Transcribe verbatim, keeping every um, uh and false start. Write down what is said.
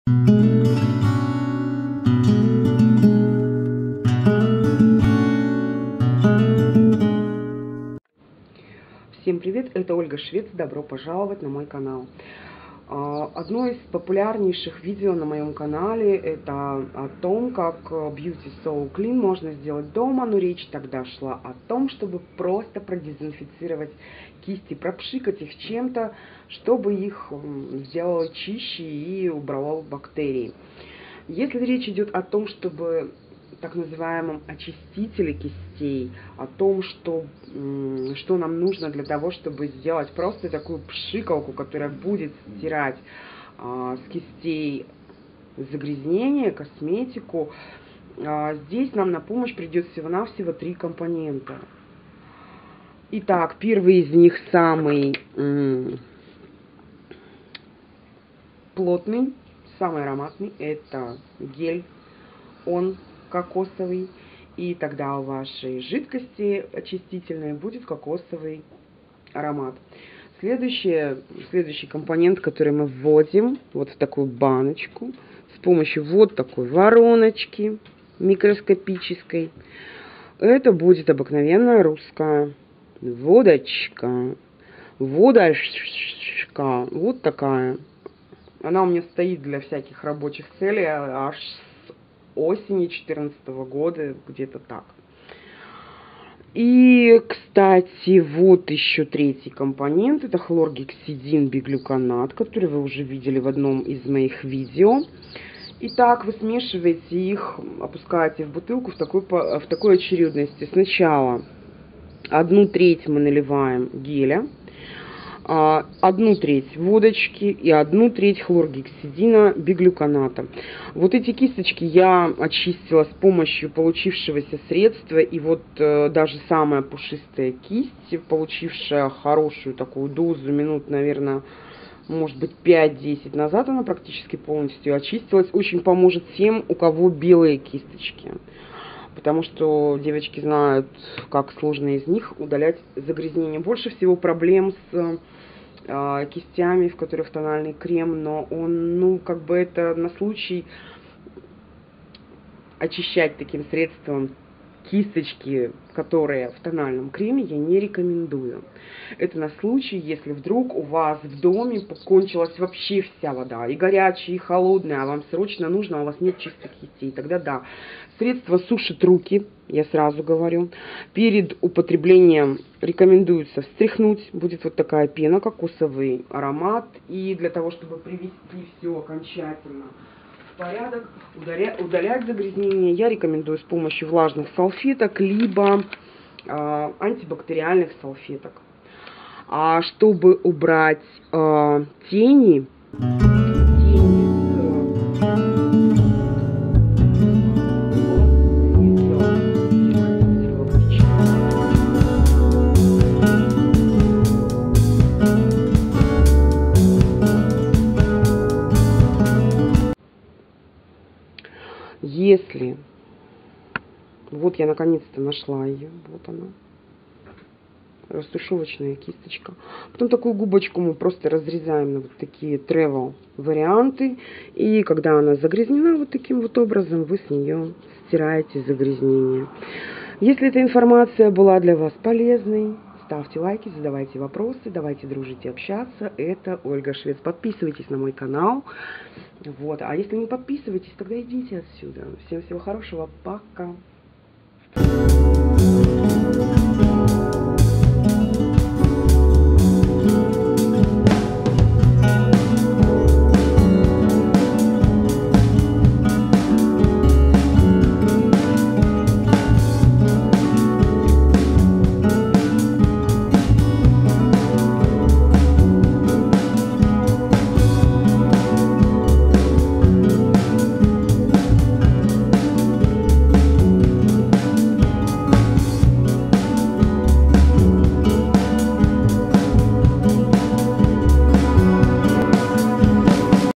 Всем привет, это Ольга Швец, добро пожаловать на мой канал. Одно из популярнейших видео на моем канале это о том, как Beauty So Clean можно сделать дома, но речь тогда шла о том, чтобы просто продезинфицировать кисти, пропшикать их чем-то, чтобы их сделало чище и убрало бактерии. Если речь идет о том, чтобы так называемом очистителе кистей, о том, что, что нам нужно для того, чтобы сделать просто такую пшикалку, которая будет стирать а, с кистей загрязнения, косметику, а, здесь нам на помощь придет всего-навсего три компонента. Итак, первый из них самый плотный, самый ароматный, это гель, он кокосовый, и тогда у вашей жидкости очистительной будет кокосовый аромат. Следующий, следующий компонент, который мы вводим вот в такую баночку с помощью вот такой вороночки микроскопической, это будет обыкновенная русская водочка. Водочка вот такая. Она у меня стоит для всяких рабочих целей аж осени две тысячи четырнадцатого года, где-то так. И, кстати, вот еще третий компонент, это хлоргексидин биглюконат, который вы уже видели в одном из моих видео. Итак, вы смешиваете их, опускаете в бутылку в такой, в такой очередности. Сначала одну треть мы наливаем геля, одну треть водочки и одну треть хлоргексидина биглюконата. Вот эти кисточки я очистила с помощью получившегося средства, и вот э, даже самая пушистая кисть, получившая хорошую такую дозу, минут, наверное, может быть пять-десять назад, она практически полностью очистилась, очень поможет тем, у кого белые кисточки. Потому что девочки знают, как сложно из них удалять загрязнения. Больше всего проблем с э, кистями, в которых тональный крем, но он, ну, как бы это на случай очищать таким средством кисточки, которые в тональном креме, я не рекомендую. Это на случай, если вдруг у вас в доме кончилась вообще вся вода, и горячая, и холодная, а вам срочно нужно, а у вас нет чистых кистей. Тогда да, средство сушит руки, я сразу говорю. Перед употреблением рекомендуется встряхнуть, будет вот такая пена, кокосовый аромат. И для того, чтобы привести все окончательно порядок, удалять, удалять загрязнения, я рекомендую с помощью влажных салфеток, либо э, антибактериальных салфеток. А чтобы убрать э, тени, если, вот я наконец-то нашла ее, вот она, растушевочная кисточка. Потом такую губочку мы просто разрезаем на вот такие travel варианты, и когда она загрязнена вот таким вот образом, вы с нее стираете загрязнение. Если эта информация была для вас полезной, ставьте лайки, задавайте вопросы, давайте дружить и общаться. Это Ольга Швец. Подписывайтесь на мой канал. Вот. А если не подписываетесь, тогда идите отсюда. Всем всего хорошего. Пока.